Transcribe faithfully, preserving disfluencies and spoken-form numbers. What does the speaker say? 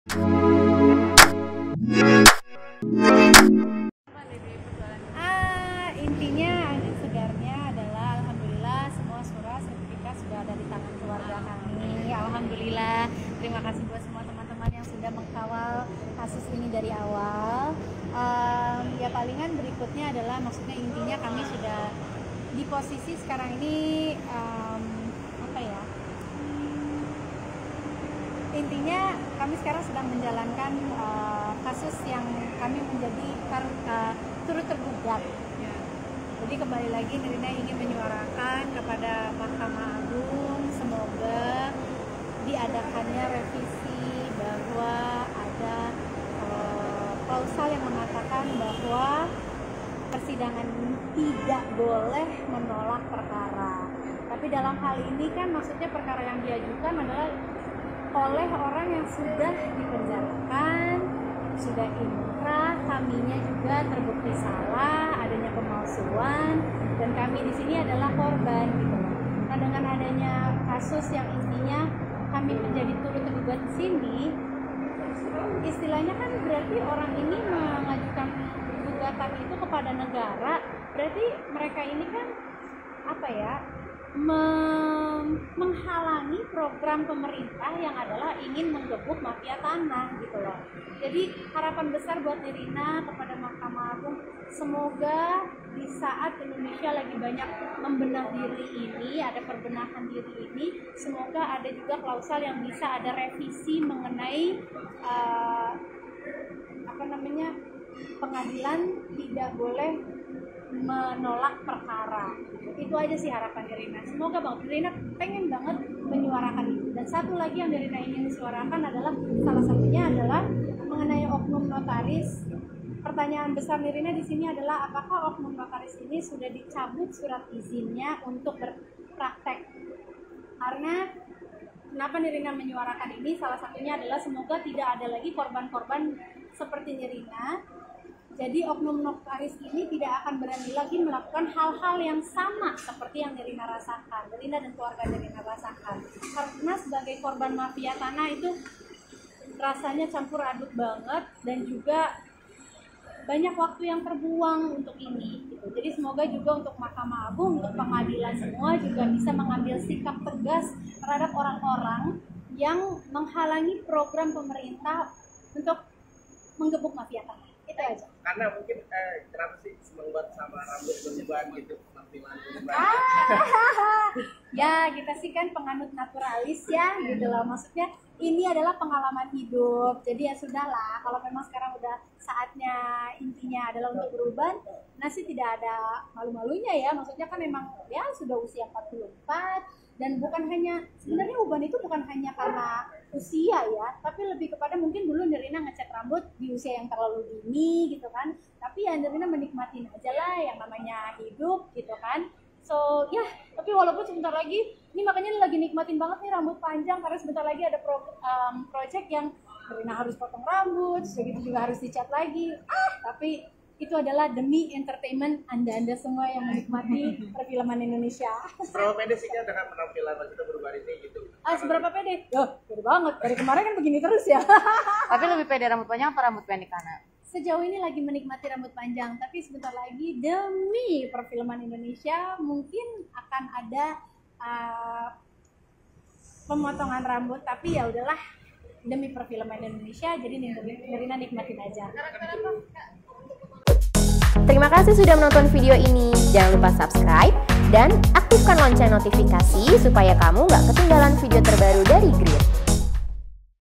Ah, intinya angin segarnya adalah alhamdulillah semua surat sertifikat sudah ada di tangan keluarga kami. Alhamdulillah, terima kasih buat semua teman-teman yang sudah mengkawal kasus ini dari awal. Um, ya palingan berikutnya adalah maksudnya intinya kami sudah di posisi sekarang ini um, apa ya? Intinya kami sekarang sedang menjalankan uh, kasus yang kami menjadi uh, turut tergugat. Jadi kembali lagi Nirina ingin menyuarakan kepada Mahkamah Agung semoga diadakannya revisi bahwa ada uh, klausal yang mengatakan bahwa persidangan tidak boleh menolak perkara. Tapi dalam hal ini kan maksudnya perkara yang diajukan adalah oleh orang yang sudah dipenjarakan, sudah inkrah, kaminya juga terbukti salah, adanya pemalsuan, dan kami di sini adalah korban gitu. Nah dengan adanya kasus yang intinya kami menjadi turut terlibat di sini, istilahnya kan berarti orang ini mengajukan gugatan itu kepada negara, berarti mereka ini kan apa ya? menghalangi program pemerintah yang adalah ingin menggebuk mafia tanah gitu loh. Jadi harapan besar buat Nirina kepada Mahkamah Agung, semoga di saat Indonesia lagi banyak membenah diri ini, ada perbenahan diri ini, semoga ada juga klausal yang bisa ada revisi mengenai uh, apa namanya pengadilan tidak boleh menolak perkara. Itu aja sih harapan Nirina. Semoga Bang Nirina pengen banget menyuarakan itu. Dan satu lagi yang Nirina ingin suarakan adalah salah satunya adalah mengenai oknum notaris. Pertanyaan besar Nirina di sini adalah apakah oknum notaris ini sudah dicabut surat izinnya untuk berpraktek? Karena kenapa Nirina menyuarakan ini? Salah satunya adalah semoga tidak ada lagi korban-korban seperti Nirina. Jadi oknum notaris ini tidak akan berani lagi melakukan hal-hal yang sama seperti yang Nirina rasakan, Nirina dan keluarga Nirina rasakan. Karena sebagai korban mafia tanah itu rasanya campur aduk banget dan juga banyak waktu yang terbuang untuk ini. Gitu. Jadi semoga juga untuk Mahkamah Agung, untuk pengadilan semua juga bisa mengambil sikap tegas terhadap orang-orang yang menghalangi program pemerintah untuk menggebuk mafia tanah. Itu aja. Karena mungkin eh, kenapa sih seneng banget sama rambut berubah gitu, penampilan berubah. Ah, ya kita sih kan penganut naturalis ya gitu loh. Maksudnya ini adalah pengalaman hidup. Jadi ya sudahlah, kalau memang sekarang udah saatnya intinya adalah untuk berubah, nah sih tidak ada malu-malunya ya. Maksudnya kan memang ya sudah usia empat puluh empat dan bukan hanya sebenarnya uban itu bukan hanya karena usia ya, tapi lebih kepada mungkin dulu Nirina ngecat rambut di usia yang terlalu dini gitu kan, tapi ya Nirina menikmatin aja lah yang namanya hidup gitu kan. So ya, tapi walaupun sebentar lagi, ini makanya lagi nikmatin banget nih rambut panjang karena sebentar lagi ada pro, um, project yang Nirina harus potong rambut, segitu juga harus dicat lagi. Ah, tapi itu adalah demi entertainment Anda-Anda semua yang menikmati perfilman Indonesia. Seberapa pede sih kan dengan penampilan maksudnya berubah ini gitu? Ah, seberapa pede? Loh, pede banget. Dari kemarin kan begini terus ya. Tapi lebih pede rambut panjang apa rambut pendek Ana? Sejauh ini lagi menikmati rambut panjang, tapi sebentar lagi demi perfilman Indonesia mungkin akan ada uh, pemotongan rambut, tapi ya udahlah demi perfilman Indonesia, jadi Nirina nikmatin aja. Terima kasih sudah menonton video ini. Jangan lupa subscribe dan aktifkan lonceng notifikasi supaya kamu gak ketinggalan video terbaru dari Grid.